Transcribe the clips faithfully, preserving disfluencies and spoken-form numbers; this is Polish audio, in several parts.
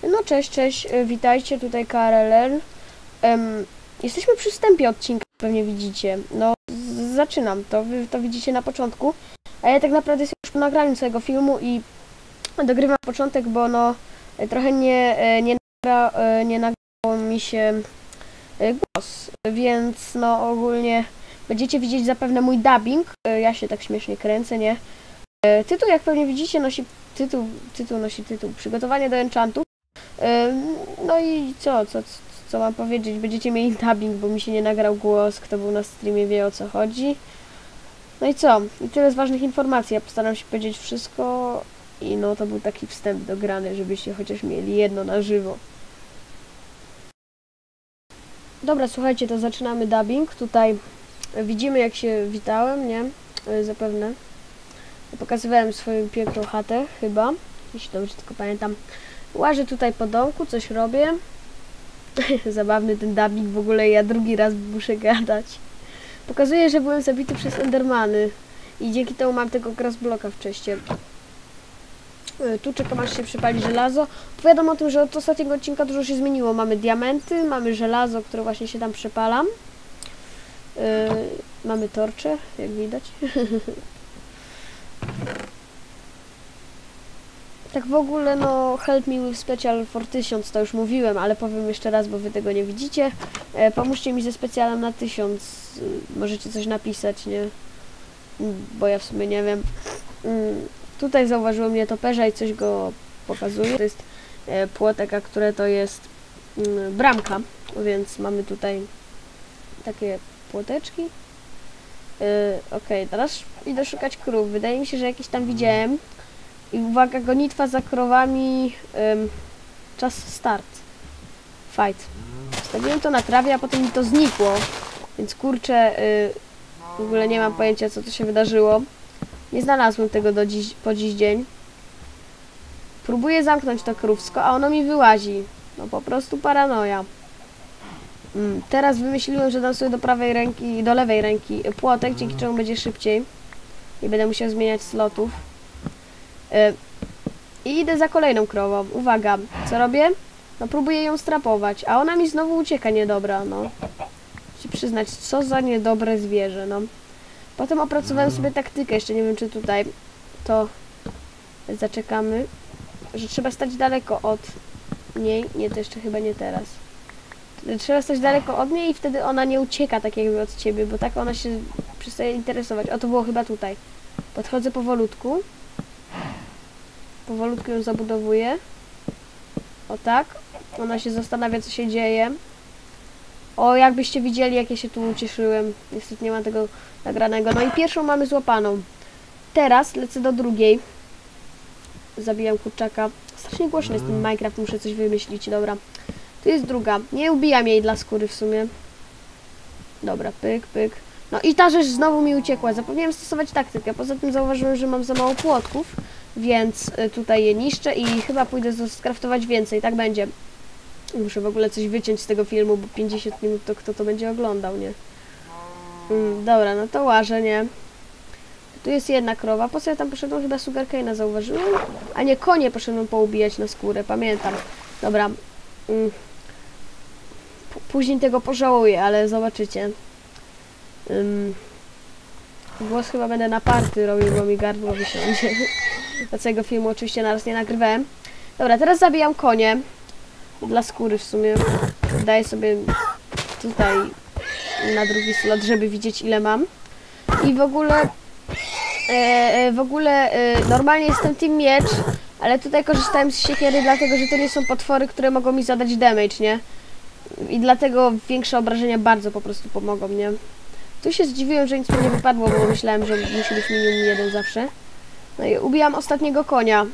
No cześć, cześć, witajcie, tutaj K R L L. Um, jesteśmy przy wstępie odcinka, pewnie widzicie. No, zaczynam, to wy to widzicie na początku. A ja tak naprawdę jestem już po nagraniu całego filmu i dogrywam początek, bo no, trochę nie, nie, nagra, nie nagrało mi się głos. Więc no, ogólnie będziecie widzieć zapewne mój dubbing. Ja się tak śmiesznie kręcę, nie? Tytuł, jak pewnie widzicie, nosi tytuł, tytuł nosi tytuł Przygotowanie do enchantów. No i co, co, co mam powiedzieć? Będziecie mieli dubbing, bo mi się nie nagrał głos. Kto był na streamie, wie, o co chodzi. No i co? I tyle z ważnych informacji. Ja postaram się powiedzieć wszystko. I no, to był taki wstęp do grany, żebyście chociaż mieli jedno na żywo. Dobra, słuchajcie, to zaczynamy dubbing. Tutaj widzimy, jak się witałem, nie? Zapewne. Pokazywałem swoją piękną chatę, chyba. Jeśli dobrze tylko pamiętam. Łażę tutaj po domku, coś robię. Zabawny ten dubbing, w ogóle ja drugi raz muszę gadać. Pokazuję, że byłem zabity przez endermany. I dzięki temu mam tego grassblocka wcześniej. Tu czekam, aż się przypali żelazo. Opowiadam o tym, że od ostatniego odcinka dużo się zmieniło. Mamy diamenty, mamy żelazo, które właśnie się tam przepalam. Yy, mamy torcze, jak widać. Tak w ogóle, no, help me with special for tysiąc, to już mówiłem, ale powiem jeszcze raz, bo wy tego nie widzicie. E, pomóżcie mi ze specjalem na tysiąc. E, możecie coś napisać, nie? Bo ja w sumie nie wiem. E, tutaj zauważyło mnie toperza i coś go pokazuje. To jest e, płotek, a które to jest e, bramka, więc mamy tutaj takie płoteczki. E, Okej, okay, teraz idę szukać krów. Wydaje mi się, że jakieś tam widziałem. I uwaga, gonitwa za krowami, ym, czas start, fight. Stawiłem to na trawie, a potem mi to znikło, więc kurczę, yy, w ogóle nie mam pojęcia, co to się wydarzyło. Nie znalazłem tego do dziś, po dziś dzień. Próbuję zamknąć to krówsko, a ono mi wyłazi. No po prostu paranoja. Mm, teraz wymyśliłem, że dam sobie do prawej ręki, do lewej ręki płotek, dzięki czemu będzie szybciej. Nie będę musiał zmieniać slotów. I idę za kolejną krową. Uwaga, co robię? No próbuję ją strapować, a ona mi znowu ucieka niedobra, no. Muszę przyznać, co za niedobre zwierzę, no. Potem opracowałem sobie taktykę, jeszcze nie wiem, czy tutaj to zaczekamy, że trzeba stać daleko od niej. Nie, to jeszcze chyba nie teraz. Trzeba stać daleko od niej i wtedy ona nie ucieka tak jakby od ciebie, bo tak ona się przestaje interesować. O, to było chyba tutaj. Podchodzę powolutku. Powolutku ją zabudowuję. O tak. Ona się zastanawia, co się dzieje. O, jakbyście widzieli, jak ja się tu ucieszyłem. Niestety nie ma tego nagranego. No i pierwszą mamy złapaną. Teraz lecę do drugiej. Zabijam kurczaka. Strasznie głośny jest ten Minecraft, muszę coś wymyślić. Dobra. Tu jest druga. Nie ubijam jej dla skóry w sumie. Dobra, pyk, pyk. No i ta rzecz znowu mi uciekła. Zapomniałem stosować taktykę. Poza tym zauważyłem, że mam za mało płotków. Więc tutaj je niszczę i chyba pójdę skraftować więcej, tak będzie. Muszę w ogóle coś wyciąć z tego filmu, bo pięćdziesiąt minut to kto to będzie oglądał, nie? Mm, dobra, no to łażę, nie? Tu jest jedna krowa, po co ja tam poszedłem? Chyba sugarcane'a zauważyłem. A nie, konie poszedłem poubijać na skórę, pamiętam. Dobra. Mm. Później tego pożałuję, ale zobaczycie. Mm. Głos chyba będę na party robił, bo mi gardło wysiądzie. Do całego filmu oczywiście naraz nie nagrywałem. Dobra, teraz zabijam konie. Dla skóry w sumie. Daję sobie tutaj na drugi slot, żeby widzieć, ile mam. I w ogóle e, w ogóle e, normalnie jestem team miecz, ale tutaj korzystałem z siekiery, dlatego że to nie są potwory, które mogą mi zadać damage, nie? I dlatego większe obrażenia bardzo po prostu pomogą, nie? Tu się zdziwiłem, że nic mi nie wypadło, bo myślałem, że musi być minimum jeden zawsze. No i ubijam ostatniego konia.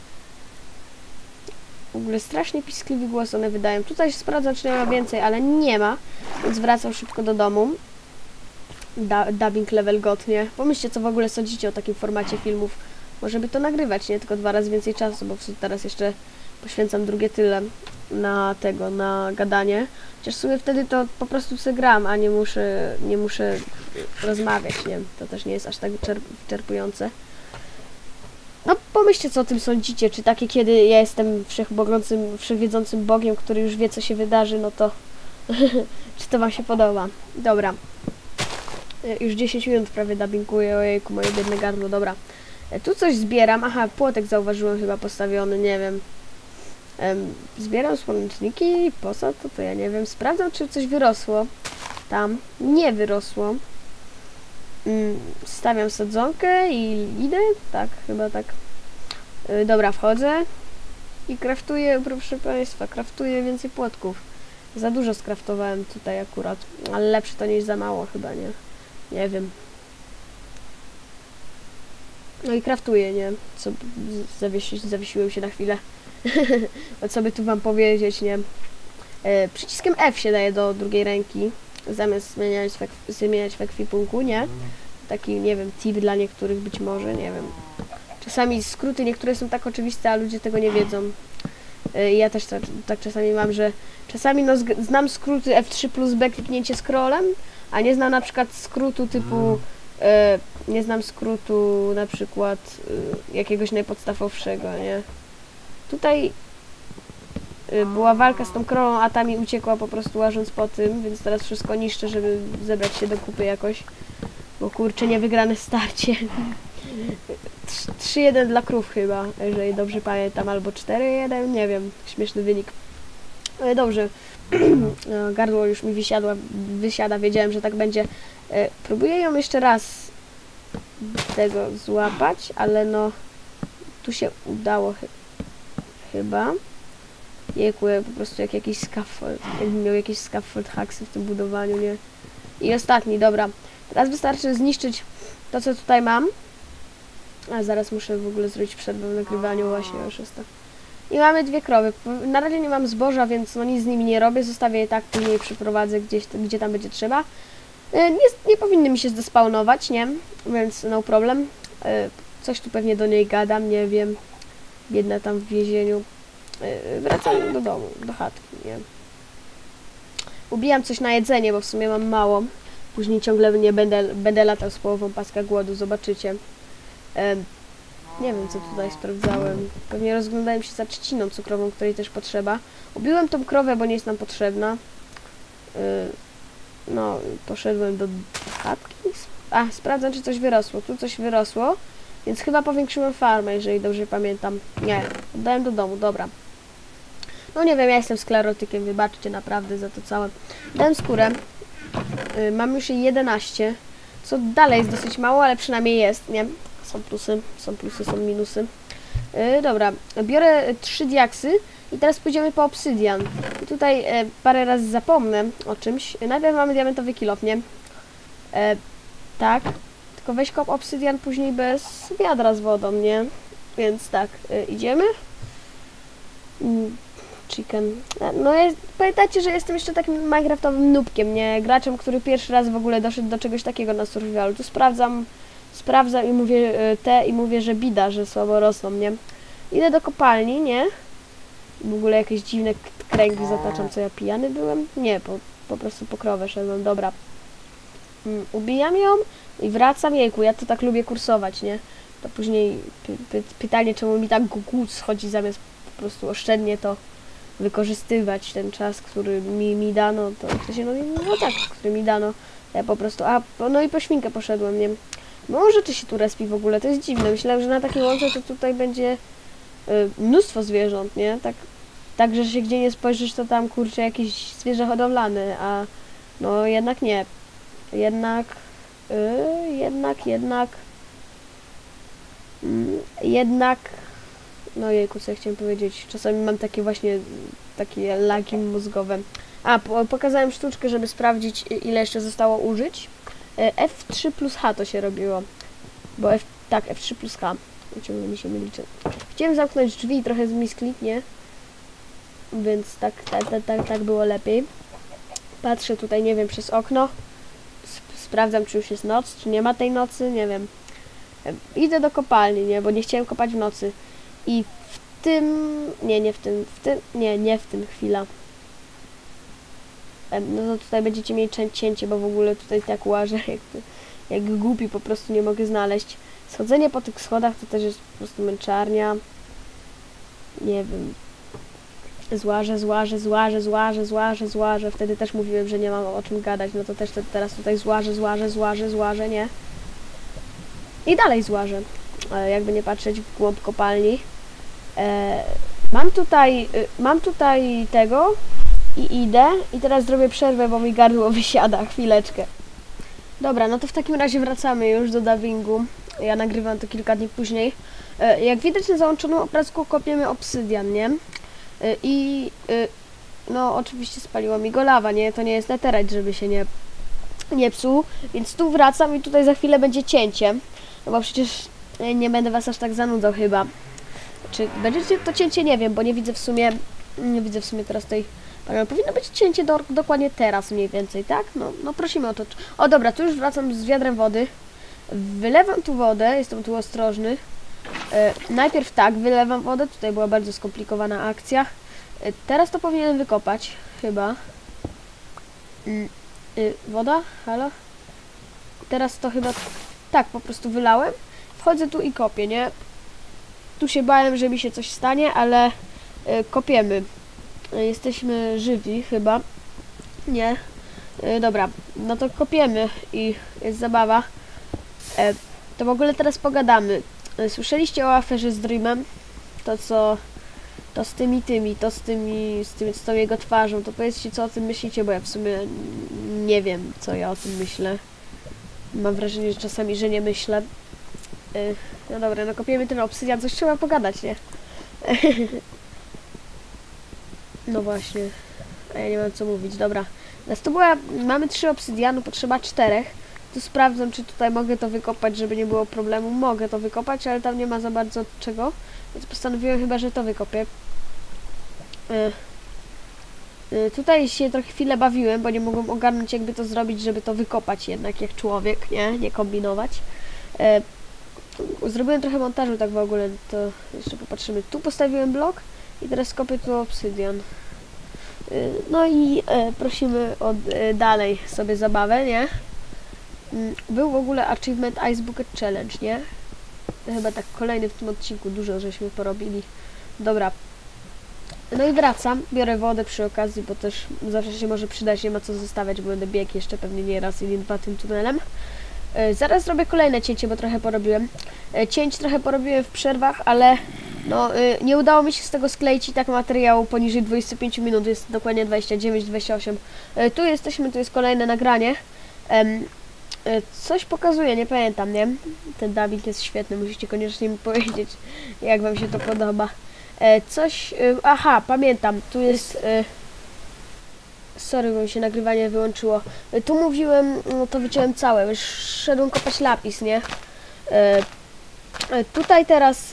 W ogóle strasznie piskliwy głos one wydają. Tutaj się sprawdzam, czy nie ma więcej, ale nie ma. Więc wracam szybko do domu. Da dubbing level god, nie? Pomyślcie, co w ogóle sądzicie o takim formacie filmów. Może by to nagrywać, nie? Tylko dwa razy więcej czasu, bo teraz jeszcze poświęcam drugie tyle na tego, na gadanie. Chociaż w sumie wtedy to po prostu sobie gram, a nie muszę, nie muszę rozmawiać, nie? To też nie jest aż tak wyczerpujące. No, po pomyślcie, co o tym sądzicie. Czy takie, kiedy ja jestem wszechbogącym, wszechwiedzącym Bogiem, który już wie, co się wydarzy, no to... czy to wam się podoba? Dobra. Już dziesięć minut prawie dubbinguję, ojejku, moje biedne gardło, dobra. Tu coś zbieram, aha, płotek zauważyłem chyba postawiony, nie wiem. Um, zbieram słoneczniki, po co to, to ja nie wiem. Sprawdzam, czy coś wyrosło. Tam nie wyrosło. Um, stawiam sadzonkę i idę, tak, chyba tak. Yy, dobra, wchodzę i kraftuję, proszę państwa, kraftuję więcej płotków. Za dużo skraftowałem tutaj akurat, ale lepsze to niż za mało chyba, nie? Nie wiem. No i kraftuję, nie? Co, zawiesi, zawiesiłem się na chwilę. O co by tu wam powiedzieć, nie? E, przyciskiem F się daje do drugiej ręki, zamiast zmieniać w, zmieniać w ekwipunku, nie? Taki, nie wiem, tip dla niektórych być może, nie wiem. Czasami skróty niektóre są tak oczywiste, a ludzie tego nie wiedzą. E, ja też tak, tak czasami mam, że czasami no, znam skróty F trzy plus B kliknięcie scrollem, a nie znam na przykład skrótu typu e, nie znam skrótu na przykład e, jakiegoś najpodstawowszego, nie? Tutaj y, była walka z tą krową, a ta mi uciekła po prostu łażąc po tym, więc teraz wszystko niszczę, żeby zebrać się do kupy jakoś. Bo kurczę, niewygrane starcie. trzy jeden dla krów chyba, jeżeli dobrze pamiętam, albo cztery jeden, nie wiem, śmieszny wynik. Ale dobrze, gardło już mi wysiadła, wysiada, wiedziałem, że tak będzie. E, próbuję ją jeszcze raz tego złapać, ale no, tu się udało chyba. Chyba. Jejku, po prostu jak jakiś scaffold. Jakbym miał jakieś scaffold hacksy w tym budowaniu, nie? I ostatni, dobra. Teraz wystarczy zniszczyć to, co tutaj mam. A zaraz muszę w ogóle zrobić przerwę w nagrywaniu właśnie o szóstej. I mamy dwie krowy. Na razie nie mam zboża, więc no nic z nimi nie robię. Zostawię je tak, później przyprowadzę gdzieś, gdzie tam będzie trzeba. Nie, nie powinny mi się zdespawnować, nie? Więc no problem. Coś tu pewnie do niej gadam, nie wiem. Biedna tam w więzieniu. Yy, wracam do domu, do chatki, nie? Ubijam coś na jedzenie, bo w sumie mam mało. Później ciągle nie będę, będę latał z połową paska głodu, zobaczycie. Yy, nie wiem, co tutaj sprawdzałem. Pewnie rozglądałem się za trzciną cukrową, której też potrzeba. Ubiłem tą krowę, bo nie jest nam potrzebna. Yy, no, poszedłem do chatki. A, sprawdzam, czy coś wyrosło. Tu coś wyrosło. Więc chyba powiększyłem farmę, jeżeli dobrze pamiętam. Nie, oddałem do domu, dobra. No nie wiem, ja jestem sklerotykiem, wybaczcie naprawdę za to całe. Dałem skórę. Yy, mam już jej jedenaście. Co dalej jest dosyć mało, ale przynajmniej jest, nie? Są plusy, są plusy, są minusy. Yy, dobra, biorę trzy diaksy i teraz pójdziemy po obsydian. I tutaj yy, parę razy zapomnę o czymś. Yy, najpierw mamy diamentowy kilof, nie? Yy, tak. Tylko weź kop obsydian później bez wiadra z wodą, nie? Więc tak, y, idziemy. Mm, chicken. No jest, pamiętajcie, że jestem jeszcze takim minecraftowym noobkiem, nie? Graczem, który pierwszy raz w ogóle doszedł do czegoś takiego na survivalu. Tu sprawdzam, sprawdzam i mówię y, te i mówię, że bida, że słabo rosną, nie? Idę do kopalni, nie? W ogóle jakieś dziwne kręgi zataczam, co ja pijany byłem? Nie, po, po prostu po krowę szedłem, dobra. Mm, ubijam ją i wracam, jejku, ja to tak lubię kursować, nie? To później py py pytanie, czemu mi tak głód schodzi, zamiast po prostu oszczędnie to wykorzystywać, ten czas, który mi, mi dano, to jak to się, no, no tak, który mi dano, ja po prostu, a, no i po świnkę poszedłem, nie? Może czy się tu respi w ogóle, to jest dziwne, myślałem, że na takiej łące to tutaj będzie y, mnóstwo zwierząt, nie? Tak, tak, że się gdzie nie spojrzysz, to tam, kurczę, jakieś zwierzę hodowlane, a no jednak nie. Jednak, yy, jednak, jednak, yy, jednak, no jejku, co ja chciałem powiedzieć, czasami mam takie właśnie, takie lagi mózgowe. A, po, pokazałem sztuczkę, żeby sprawdzić, ile jeszcze zostało użyć. Yy, F trzy plus H to się robiło, bo F, tak, F trzy plus H, ciągle mi się myli. Chciałem zamknąć drzwi i trochę mi skliknie, więc tak, tak, tak, tak, tak było lepiej. Patrzę tutaj, nie wiem, przez okno. Sprawdzam, czy już jest noc, czy nie ma tej nocy, nie wiem. Idę do kopalni, nie, bo nie chciałem kopać w nocy. I w tym... Nie, nie w tym, w tym... Nie, nie w tym, chwila. No to tutaj będziecie mieli cięcie, bo w ogóle tutaj tak łażę, jak, jak głupi, po prostu nie mogę znaleźć. Schodzenie po tych schodach to też jest po prostu męczarnia. Nie wiem. Złażę, złażę, złażę, złażę, złażę, złażę. Wtedy też mówiłem, że nie mam o czym gadać. No to też te, teraz tutaj złażę, złażę, złażę, złażę, nie? I dalej złażę. E, jakby nie patrzeć w głąb kopalni. E, mam tutaj, y, mam tutaj tego i idę. I teraz zrobię przerwę, bo mi gardło wysiada. Chwileczkę. Dobra, no to w takim razie wracamy już do dubbingu. Ja nagrywam to kilka dni później. E, jak widać na załączonym obrazku kopiemy obsydian, nie? E, I e, no oczywiście spaliło mi go lawa, nie? To nie jest netherite, żeby się nie, nie psuł. Więc tu wracam i tutaj za chwilę będzie cięcie. No bo przecież nie będę was aż tak zanudzał chyba. Czy będziecie to cięcie? Nie wiem, bo nie widzę w sumie, nie widzę w sumie teraz tej... Powinno być cięcie do, dokładnie teraz mniej więcej, tak? No, no prosimy o to. O dobra, tu już wracam z wiadrem wody. Wylewam tu wodę, jestem tu ostrożny. E, najpierw tak, wylewam wodę, tutaj była bardzo skomplikowana akcja. E, teraz to powinienem wykopać, chyba. Mm, y, woda? Halo? Teraz to chyba... Tak, po prostu wylałem. Wchodzę tu i kopię, nie? Tu się bałem, że mi się coś stanie, ale y, kopiemy. Y, jesteśmy żywi chyba. Nie. Y, dobra, no to kopiemy i jest zabawa. E, to w ogóle teraz pogadamy. E, słyszeliście o aferze z Dreamem? To co... To z tymi tymi, to z tymi... Z, tymi, z tą jego twarzą. To powiedzcie, co o tym myślicie, bo ja w sumie nie wiem, co ja o tym myślę. Mam wrażenie, że czasami, że nie myślę. E, no dobra, no kopiemy ten obsydian, coś trzeba pogadać, nie? No właśnie. A ja nie mam co mówić, dobra. Nas to była... Mamy trzy obsydianu, potrzeba czterech. Tu sprawdzam, czy tutaj mogę to wykopać, żeby nie było problemu. Mogę to wykopać, ale tam nie ma za bardzo czego. Więc postanowiłem chyba, że to wykopię. Yy. Yy, tutaj się trochę chwilę bawiłem, bo nie mogłem ogarnąć, jakby to zrobić, żeby to wykopać jednak jak człowiek, nie? Nie kombinować. Yy. Zrobiłem trochę montażu tak w ogóle, to jeszcze popatrzymy. Tu postawiłem blok i teraz kopię tu obsydian. Yy, no i yy, prosimy o yy, dalej sobie zabawę, nie? Był w ogóle Achievement Ice Bucket Challenge, nie? To chyba tak kolejny w tym odcinku, dużo żeśmy porobili. Dobra. No i wracam, biorę wodę przy okazji, bo też zawsze się może przydać, nie ma co zostawiać, bo będę biegł jeszcze pewnie nie raz i nie dwa tym tunelem. Yy, zaraz zrobię kolejne cięcie, bo trochę porobiłem. Yy, cięć trochę porobiłem w przerwach, ale no yy, nie udało mi się z tego skleić i tak materiału poniżej dwudziestu pięciu minut, jest dokładnie dwadzieścia dziewięć dwadzieścia osiem. Yy, tu jesteśmy, tu jest kolejne nagranie. Yy, Coś pokazuje, nie pamiętam, nie? Ten dubbing jest świetny, musicie koniecznie mi powiedzieć, jak wam się to podoba. E, coś... E, aha, pamiętam, tu jest... E, sorry, bo mi się nagrywanie wyłączyło. E, tu mówiłem, no to wyciąłem całe, już szedłem kopać lapis, nie? E, e, tutaj teraz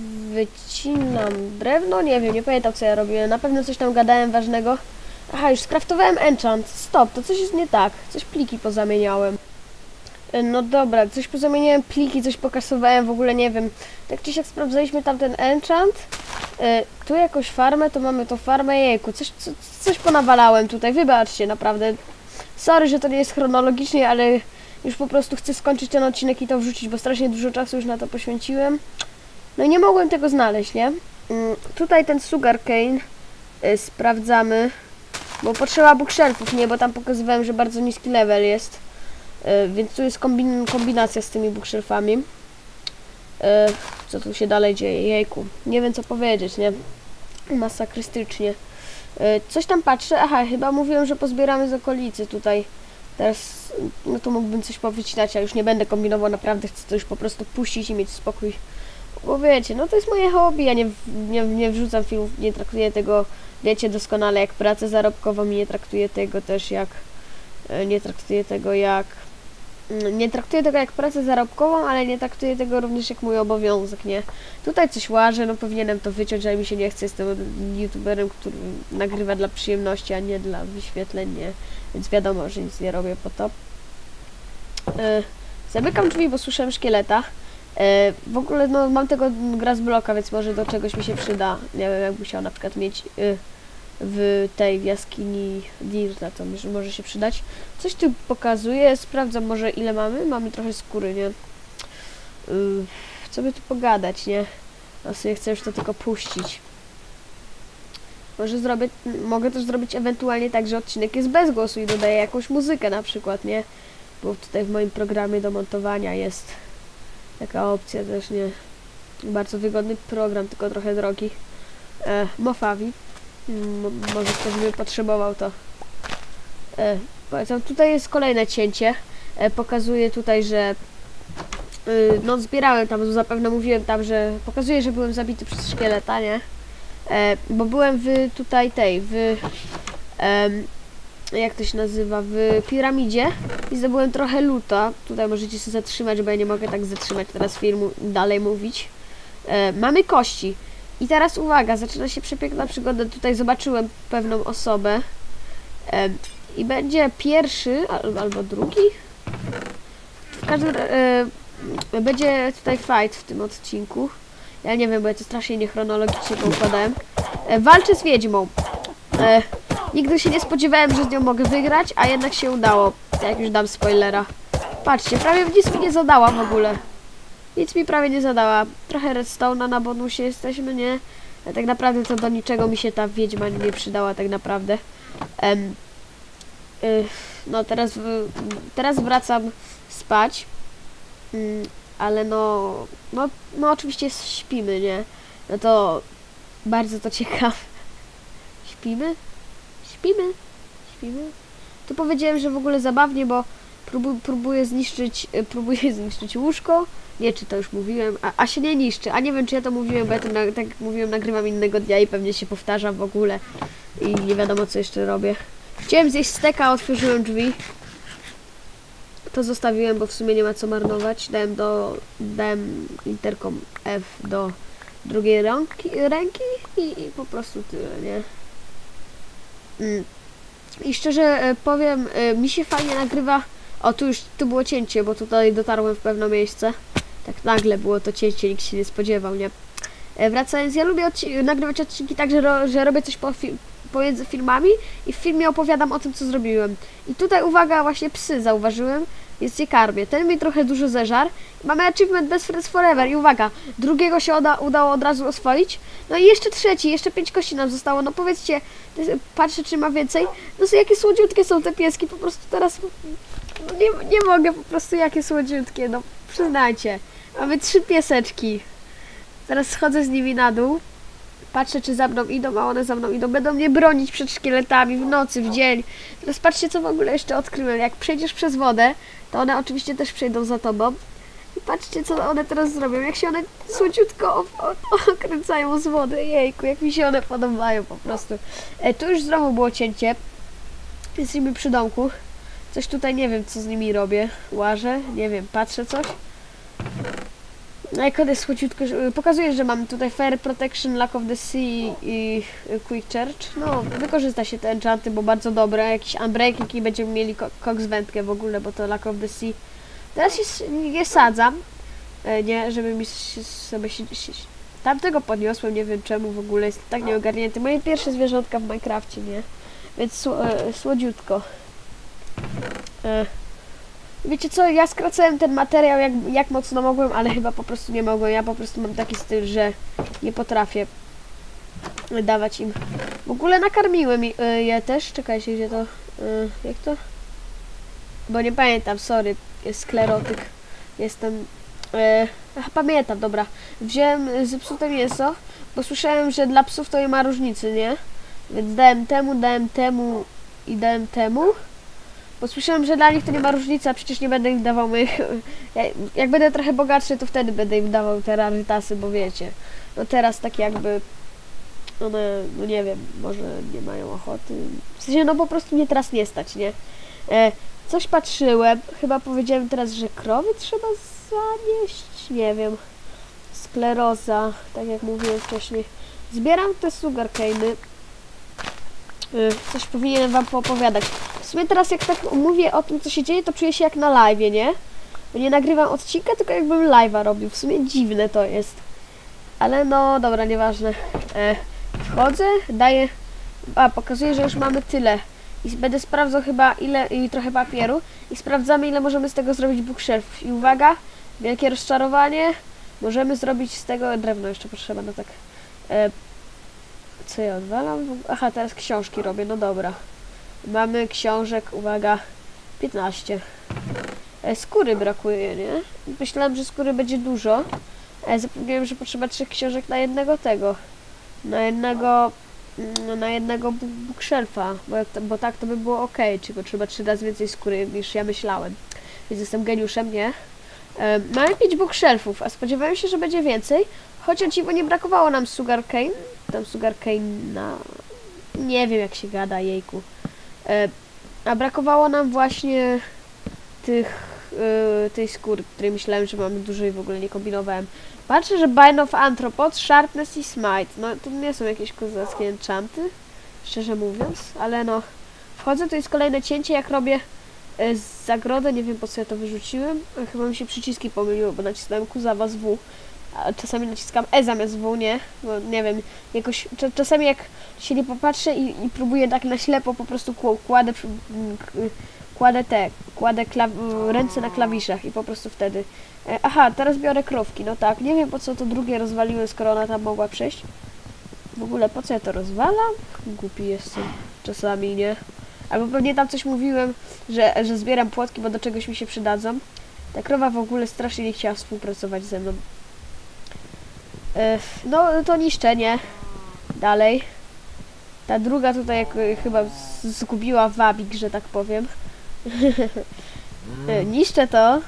wycinam drewno, nie wiem, nie pamiętam, co ja robiłem. Na pewno coś tam gadałem ważnego. Aha, już skraftowałem enchant. Stop, to coś jest nie tak. Coś pliki pozamieniałem. No dobra, coś pozamieniałem pliki, coś pokasowałem, w ogóle nie wiem. Tak czy siak sprawdzaliśmy tamten enchant. Yy, tu jakąś farmę, to mamy to farmę, jejku, coś, co, coś ponawalałem tutaj, wybaczcie, naprawdę. Sorry, że to nie jest chronologicznie, ale już po prostu chcę skończyć ten odcinek i to wrzucić, bo strasznie dużo czasu już na to poświęciłem. No i nie mogłem tego znaleźć, nie? Yy, tutaj ten sugarcane yy, sprawdzamy, bo potrzeba bookshelfów, nie, bo tam pokazywałem, że bardzo niski level jest. Yy, więc tu jest kombin kombinacja z tymi bookshelfami. Yy, co tu się dalej dzieje? Jejku. Nie wiem co powiedzieć, nie? Masakrystycznie. Yy, coś tam patrzę. Aha, chyba mówiłem, że pozbieramy z okolicy tutaj. Teraz, no to mógłbym coś powycinać, a już nie będę kombinował, naprawdę chcę to już po prostu puścić i mieć spokój. Bo wiecie, no to jest moje hobby, ja nie, nie, nie wrzucam filmów, nie traktuję tego, wiecie doskonale, jak pracę zarobkową i nie traktuję tego też jak... Nie traktuję tego jak... Nie traktuję tego jak pracę zarobkową, ale nie traktuję tego również jak mój obowiązek, nie? Tutaj coś łażę, no powinienem to wyciąć, ale mi się nie chce, jestem youtuberem, który nagrywa dla przyjemności, a nie dla wyświetleń, nie? Więc wiadomo, że nic nie robię po to. Yy, zamykam drzwi, bo słyszałem szkieleta. Yy, w ogóle, no mam tego grassblocka, więc może do czegoś mi się przyda. Nie wiem, jak musiał na przykład mieć... Yy, w tej jaskini Dirta, to może się przydać. Coś tu pokazuje, sprawdzam może ile mamy. Mamy trochę skóry, nie? Yy, co by tu pogadać, nie? No sobie chcę już to tylko puścić. Może zrobię, mogę też zrobić ewentualnie tak, że odcinek jest bez głosu i dodaję jakąś muzykę na przykład, nie? Bo tutaj w moim programie do montowania jest taka opcja też, nie? Bardzo wygodny program, tylko trochę drogi. E, Mofavi. M może ktoś by potrzebował to. E, powiedzam, tutaj jest kolejne cięcie. E, pokazuje tutaj, że y, no zbierałem tam, zapewne mówiłem tam, że pokazuje, że byłem zabity przez szkieleta, nie? E, bo byłem w tutaj tej, w e, jak to się nazywa, w piramidzie i zdobyłem trochę luta. Tutaj możecie się zatrzymać, bo ja nie mogę tak zatrzymać teraz filmu i dalej mówić. E, mamy kości. I teraz uwaga, zaczyna się przepiękna przygoda. Tutaj zobaczyłem pewną osobę. E, I będzie pierwszy, al, albo drugi. W każdym e, będzie tutaj fight w tym odcinku. Ja nie wiem, bo ja to strasznie niechronologicznie poukładałem. E, walczę z wiedźmą. E, nigdy się nie spodziewałem, że z nią mogę wygrać, a jednak się udało. Jak już dam spoilera. Patrzcie, prawie nic mi nie zadała w ogóle. Nic mi prawie nie zadała. Trochę redstone'a na bonusie jesteśmy, nie? A tak naprawdę to do niczego mi się ta wiedźma nie przydała tak naprawdę. Um, y, no teraz, w, teraz wracam spać. Um, ale no, no, no oczywiście śpimy, nie? No to bardzo to ciekawe. Śpimy? Śpimy? Śpimy? Tu powiedziałem, że w ogóle zabawnie, bo próbu, próbuję zniszczyć, próbuję zniszczyć łóżko. Nie, czy to już mówiłem, a, a się nie niszczy. A nie wiem, czy ja to mówiłem, bo ja to, na, tak jak mówiłem, nagrywam innego dnia i pewnie się powtarzam w ogóle. I nie wiadomo, co jeszcze robię. Chciałem zjeść steka, otworzyłem drzwi. To zostawiłem, bo w sumie nie ma co marnować. Dałem do... Dałem interkom F do drugiej ręki, ręki i, i po prostu tyle, nie? Mm. I szczerze powiem, mi się fajnie nagrywa... O, tu już, tu było cięcie, bo tutaj dotarłem w pewne miejsce. Tak nagle było to cięcie, nikt się nie spodziewał, nie? E, wracając, ja lubię odci nagrywać odcinki tak, że, ro że robię coś po fi pomiędzy filmami i w filmie opowiadam o tym, co zrobiłem. I tutaj, uwaga, właśnie psy zauważyłem, jest je karmię. Ten mi trochę dużo zeżar. Mamy achievement Best Friends Forever i uwaga, drugiego się uda udało od razu oswoić. No i jeszcze trzeci, jeszcze pięć kości nam zostało. No powiedzcie, patrzę, czy ma więcej. No so, jakie słodziutkie są te pieski, po prostu teraz... No nie, nie mogę, po prostu jakie słodziutkie, no przyznajcie. Mamy trzy pieseczki. Teraz schodzę z nimi na dół. Patrzę, czy za mną idą, a one za mną idą. Będą mnie bronić przed szkieletami w nocy, w dzień. Teraz patrzcie, co w ogóle jeszcze odkryłem. Jak przejdziesz przez wodę, to one oczywiście też przejdą za tobą. I patrzcie, co one teraz zrobią. Jak się one słodziutko okręcają z wody. Jejku, jak mi się one podobają po prostu. E, tu już znowu było cięcie. Jesteśmy przy domku. Coś tutaj nie wiem, co z nimi robię. Łażę, nie wiem, patrzę coś. No jak one słodziutko... Pokazuje, że mam tutaj Fire Protection, Lack of the Sea i Quick Charge. No, wykorzysta się te enchanty, bo bardzo dobre. Jakiś Unbreaking i będziemy mieli Cox wędkę w ogóle, bo to Lack of the Sea. Teraz jest, je sadzam. E, nie, żeby mi się, sobie się, się... Tamtego podniosłem, nie wiem czemu w ogóle. Jest tak nieogarnięty. Moje pierwsze zwierzątka w Minecrafcie, nie? Więc sło, e, słodziutko. E, wiecie co, ja skracałem ten materiał jak, jak mocno mogłem, ale chyba po prostu nie mogłem. Ja po prostu mam taki styl, że nie potrafię dawać im. W ogóle nakarmiłem y, je też. Czekajcie, gdzie to... Y, jak to? Bo nie pamiętam, sorry. Jest sklerotyk. Jestem... Y, ach, pamiętam, dobra. Wziąłem zepsute mięso, bo słyszałem, że dla psów to nie ma różnicy, nie? Więc dałem temu, dałem temu i dałem temu. Bo słyszałem, że dla nich to nie ma różnicy, a przecież nie będę im dawał moich... Jak będę trochę bogatszy, to wtedy będę im dawał te rarytasy, bo wiecie. No teraz tak jakby... One, no nie wiem, może nie mają ochoty. W sensie, no po prostu mnie teraz nie stać, nie? E, coś patrzyłem, chyba powiedziałem teraz, że krowy trzeba zanieść, nie wiem. Skleroza, tak jak mówiłem wcześniej. Zbieram te sugarcane'y. Coś powinienem wam poopowiadać. W sumie teraz jak tak mówię o tym, co się dzieje, to czuję się jak na live'ie, nie? Bo nie nagrywam odcinka, tylko jakbym live'a robił. W sumie dziwne to jest. Ale no, dobra, nieważne. E, wchodzę, daję... A, pokazuję, że już mamy tyle. I będę sprawdzał chyba ile... i trochę papieru. I sprawdzamy, ile możemy z tego zrobić bookshelf. I uwaga, wielkie rozczarowanie. Możemy zrobić z tego drewno jeszcze potrzeba, no tak. E, co ja odwalam? Aha, teraz książki robię, no dobra. Mamy książek, uwaga, piętnaście. E, skóry brakuje, nie? Myślałem, że skóry będzie dużo. E, zapomniałem, że potrzeba trzech książek na jednego tego. Na jednego... Na jednego bookshelfa, bo, bo tak to by było ok, tylko trzeba trzy razy więcej skóry niż ja myślałem. Więc jestem geniuszem, nie? E, mamy pięć bookshelfów, a spodziewałem się, że będzie więcej. Chociaż dziwo nie brakowało nam sugarcane. Tam sugarcane na... Nie wiem jak się gada, jejku. E, a brakowało nam właśnie tych, e, tej skóry, której myślałem, że mamy dużo i w ogóle nie kombinowałem. Patrzę, że Bine of Anthropod, Sharpness i Smite. No to nie są jakieś kozackie enchanty, szczerze mówiąc, ale no. Wchodzę, to jest kolejne cięcie, jak robię e, zagrodę, nie wiem po co ja to wyrzuciłem. Chyba mi się przyciski pomyliły, bo nacisnąłem Q zamiast W. A czasami naciskam E zamiast W, nie? Bo nie wiem, jakoś, czasami jak się nie popatrzę i, i próbuję tak na ślepo, po prostu kładę, kładę te, kładę ręce na klawiszach i po prostu wtedy. E, aha, teraz biorę krówki, no tak, nie wiem po co to drugie rozwaliłem, skoro ona tam mogła przejść. W ogóle po co ja to rozwalam? Głupi jestem, czasami, nie? Albo pewnie tam coś mówiłem, że, że zbieram płotki, bo do czegoś mi się przydadzą. Ta krowa w ogóle strasznie nie chciała współpracować ze mną. No to niszczenie. Dalej. Ta druga tutaj jak, chyba zgubiła wabik, że tak powiem. Niszczę to.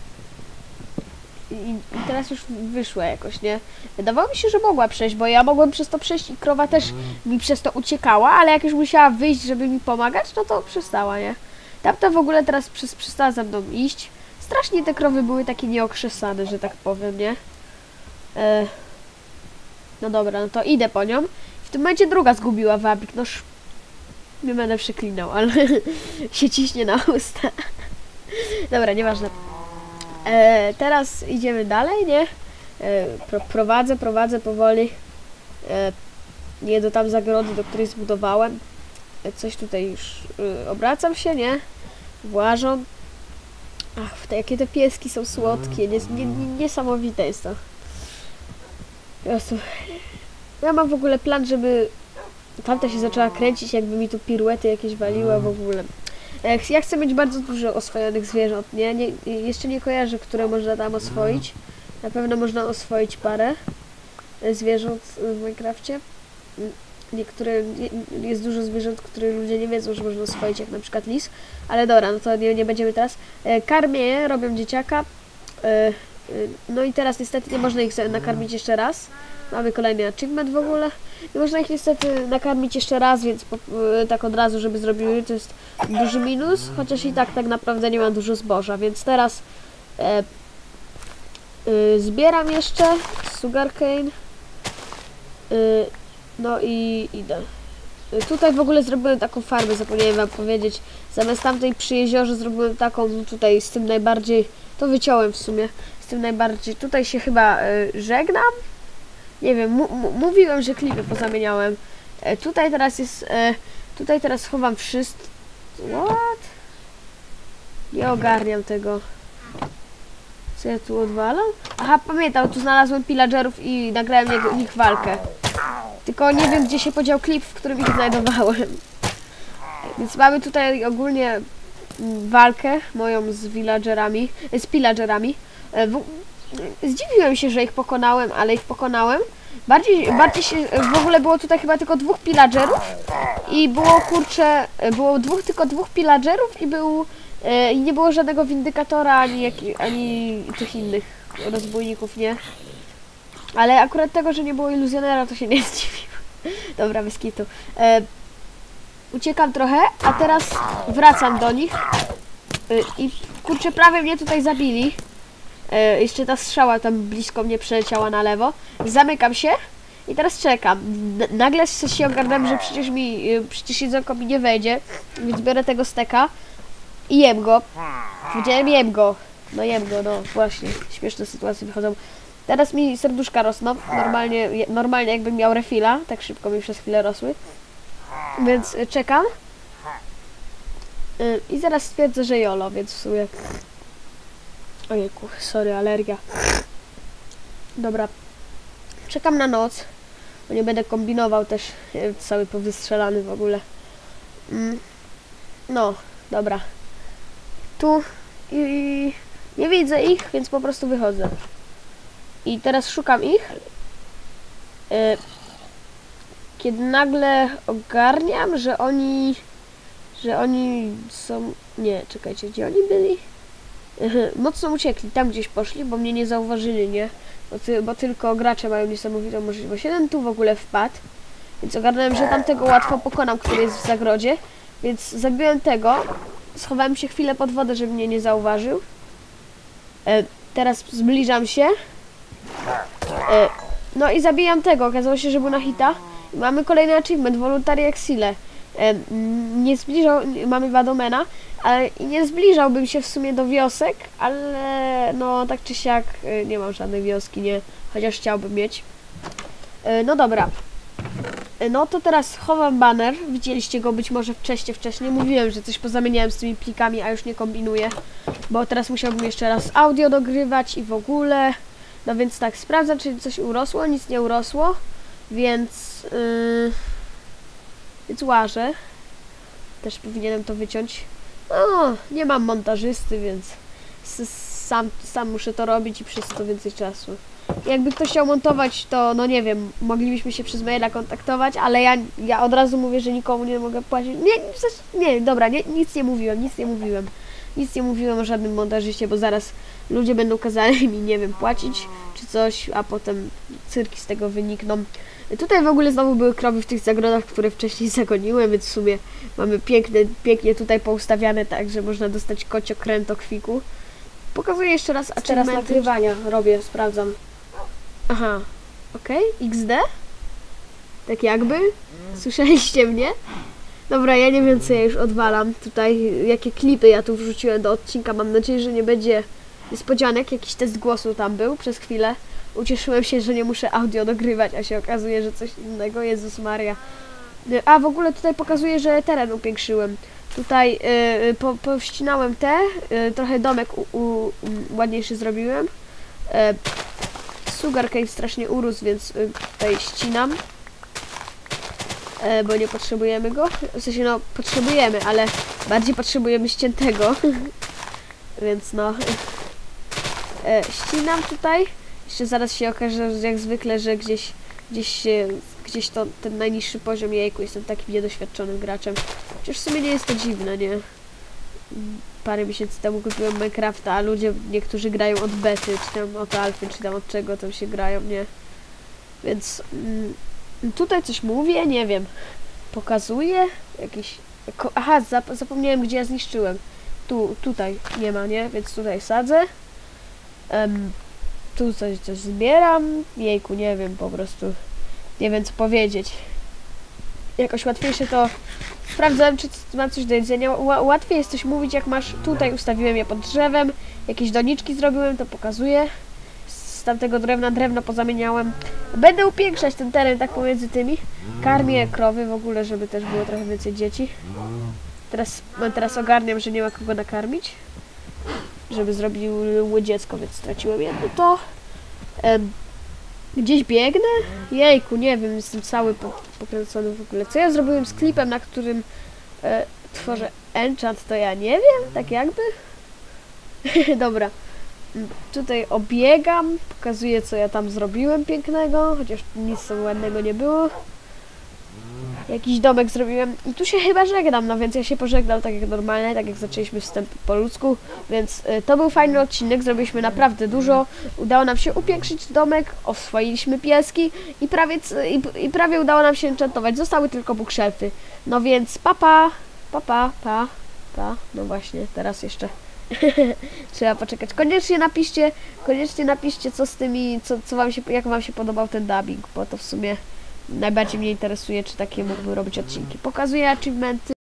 I, I teraz już wyszła jakoś, nie? Wydawało mi się, że mogła przejść, bo ja mogłem przez to przejść i krowa też mi przez to uciekała, ale jak już musiała wyjść, żeby mi pomagać, no to przestała, nie? Tamta w ogóle teraz przez, przestała ze mną iść. Strasznie te krowy były takie nieokrzesane, że tak powiem, nie? E No dobra, no to idę po nią. W tym momencie druga zgubiła wabik. Noż nie będę przeklinał, ale się ciśnie na usta. Dobra, nieważne. E, teraz idziemy dalej, nie? E, pro, prowadzę, prowadzę powoli. E, jedę tam zagrody, do której zbudowałem. E, coś tutaj już e, obracam się, nie? Włażą. Ach, te, jakie te pieski są słodkie. Nies, nie, nie, niesamowite jest to. Ja mam w ogóle plan, żeby tamta się zaczęła kręcić, jakby mi tu piruety jakieś waliła w ogóle. Ja chcę mieć bardzo dużo oswojonych zwierząt, nie? nie? Jeszcze nie kojarzę, które można tam oswoić. Na pewno można oswoić parę zwierząt w Minecrafcie. Niektóre, jest dużo zwierząt, które ludzie nie wiedzą, że można oswoić, jak na przykład lis. Ale dobra, no to nie, nie będziemy teraz. Karmię je, robią dzieciaka. No i teraz niestety nie można ich nakarmić jeszcze raz. Mamy kolejny achievement w ogóle. Nie można ich niestety nakarmić jeszcze raz, więc po, tak od razu, żeby zrobiły, to jest duży minus. Chociaż i tak tak naprawdę nie ma dużo zboża, więc teraz e, e, zbieram jeszcze sugarcane. E, no i idę. E, tutaj w ogóle zrobiłem taką farmę, zapomniałem wam powiedzieć. Zamiast tamtej przy jeziorze zrobiłem taką tutaj z tym najbardziej, to wyciąłem w sumie, z tym najbardziej. Tutaj się chyba e, żegnam. Nie wiem, mówiłem, że klipy pozamieniałem. E, tutaj teraz jest... E, tutaj teraz chowam wszystko. What? Nie ogarniam tego. Co ja tu odwalam? Aha, pamiętam, tu znalazłem pillagerów i nagrałem jego, ich walkę. Tylko nie wiem, gdzie się podział klip, w którym ich znajdowałem. Więc mamy tutaj ogólnie walkę moją z villagerami, z pillagerami. E, w, Zdziwiłem się, że ich pokonałem, ale ich pokonałem. Bardziej, bardziej się, w ogóle było tutaj chyba tylko dwóch pillagerów i było, kurczę, było dwóch, tylko dwóch pillagerów i był, e, i nie było żadnego windykatora, ani, jak, ani tych innych rozbójników, nie? Ale akurat tego, że nie było iluzjonera, to się nie zdziwiłem. Dobra, bez kitu. E, uciekam trochę, a teraz wracam do nich e, i kurczę, prawie mnie tutaj zabili. E, jeszcze ta strzała tam blisko mnie przeleciała na lewo. Zamykam się i teraz czekam. N nagle się ogarnąłem, że przecież mi, przecież jedzonko mi nie wejdzie, więc biorę tego steka i jem go. Powiedziałem jem go. No jem go, no właśnie. Śmieszne sytuacje wychodzą. Teraz mi serduszka rosną. Normalnie, normalnie jakbym miał refila. Tak szybko mi przez chwilę rosły. Więc czekam. I zaraz stwierdzę, że jolo, więc w sumie... Ojejku, sorry, alergia. Dobra. Czekam na noc, bo nie będę kombinował też, cały powystrzelany w ogóle. Mm. No, dobra. Tu i nie widzę ich, więc po prostu wychodzę. I teraz szukam ich. Yy, kiedy nagle ogarniam, że oni... Że oni są... Nie, czekajcie, gdzie oni byli? Yy, mocno uciekli, tam gdzieś poszli, bo mnie nie zauważyli, nie? Bo, ty, bo tylko gracze mają niesamowitą możliwość. Jeden tu w ogóle wpadł, więc ogarnąłem, że tamtego łatwo pokonam, który jest w zagrodzie. Więc zabiłem tego. Schowałem się chwilę pod wodę, żeby mnie nie zauważył. E, teraz zbliżam się. E, no i zabijam tego. Okazało się, że był na hita. I mamy kolejny achievement, Voluntary Exile. E, nie zbliżał, mamy Wadomena, ale nie zbliżałbym się w sumie do wiosek, ale no tak czy siak e, nie mam żadnej wioski, nie. Chociaż chciałbym mieć. E, no dobra. No to teraz chowam baner. Widzieliście go być może wcześniej, wcześniej. Mówiłem, że coś pozamieniałem z tymi plikami, a już nie kombinuję. Bo teraz musiałbym jeszcze raz audio dogrywać i w ogóle. No więc tak, sprawdzam, czy coś urosło. Nic nie urosło. Więc... Yy, więc łażę. Też powinienem to wyciąć. No, nie mam montażysty, więc... Sam, sam muszę to robić i przez to więcej czasu. Jakby ktoś chciał montować, to no nie wiem, moglibyśmy się przez maila kontaktować, ale ja, ja od razu mówię, że nikomu nie mogę płacić. Nie, nie, dobra, nie, nic nie mówiłem, nic nie mówiłem. Nic nie mówiłem o żadnym montażyście, bo zaraz ludzie będą kazali mi, nie wiem, płacić czy coś, a potem cyrki z tego wynikną. Tutaj w ogóle znowu były krowy w tych zagrodach, które wcześniej zagoniłem, więc w sumie mamy piękne, pięknie tutaj poustawiane tak, że można dostać kocio kręto kwiku. Pokazuję jeszcze raz, a teraz nagrywania robię, sprawdzam. Aha, okej, okay. X D? Tak jakby? Słyszeliście mnie? Dobra, ja nie wiem, co ja już odwalam tutaj, jakie klipy ja tu wrzuciłem do odcinka. Mam nadzieję, że nie będzie niespodzianek. Jakiś test głosu tam był przez chwilę. Ucieszyłem się, że nie muszę audio dogrywać, a się okazuje, że coś innego. Jezus Maria. A w ogóle tutaj pokazuję, że teren upiększyłem. Tutaj yy, po, powścinałem te, yy, trochę domek u, u, ładniejszy zrobiłem. Yy, Sugar Cave strasznie urósł, więc yy, tutaj ścinam. Yy, bo nie potrzebujemy go. W sensie no, potrzebujemy, ale bardziej potrzebujemy ściętego. Więc no. Yy, ścinam tutaj. Jeszcze zaraz się okaże, jak zwykle, że gdzieś gdzieś się, gdzieś to ten najniższy poziom, jejku, jestem takim niedoświadczonym graczem. Chociaż w sumie nie jest to dziwne, nie? Parę miesięcy temu kupiłem Minecrafta, a ludzie, niektórzy grają od bety, czy tam od alfy, czy tam od czego tam się grają, nie? Więc mm, tutaj coś mówię, nie wiem. Pokazuję jakiś... Aha, zap zapomniałem, gdzie ja zniszczyłem. Tu, tutaj nie ma, nie? Więc tutaj sadzę. Um, Tu coś, coś zbieram. Jejku, nie wiem, po prostu nie wiem, co powiedzieć. Jakoś łatwiejsze to... Sprawdzałem, czy mam coś do jedzenia. Ł łatwiej jest coś mówić, jak masz... Tutaj ustawiłem je pod drzewem. Jakieś doniczki zrobiłem, to pokazuję. Z tamtego drewna drewno pozamieniałem. Będę upiększać ten teren tak pomiędzy tymi. Karmię krowy w ogóle, żeby też było trochę więcej dzieci. Teraz, teraz ogarniam, że nie ma kogo nakarmić. Żeby zrobiły dziecko, więc straciłem jedno to. Um, gdzieś biegnę? Jejku, nie wiem, jestem cały po, pokręcony w ogóle. Co ja zrobiłem z klipem, na którym e, tworzę enchant, to ja nie wiem, tak jakby. Dobra. Tutaj obiegam, pokazuję, co ja tam zrobiłem pięknego, chociaż nic tam ładnego nie było. Jakiś domek zrobiłem i tu się chyba żegnam, no więc ja się pożegnam tak jak normalnie, tak jak zaczęliśmy wstęp po ludzku, więc y, to był fajny odcinek, zrobiliśmy naprawdę dużo, udało nam się upiększyć domek, oswoiliśmy pieski i prawie, i, i prawie udało nam się enchantować, zostały tylko bookshelfy, no więc papa, papa, pa, pa, no właśnie, teraz jeszcze trzeba poczekać, koniecznie napiszcie, koniecznie napiszcie co z tymi, co, co wam się, jak wam się podobał ten dubbing, bo to w sumie najbardziej mnie interesuje, czy takie mógłbym robić odcinki. Pokazuję achievementy.